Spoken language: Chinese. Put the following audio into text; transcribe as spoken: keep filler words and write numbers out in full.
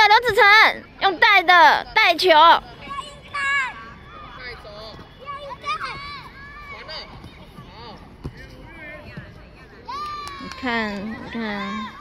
刘子成，用带的带球。带走。传了。好。 你看，你看。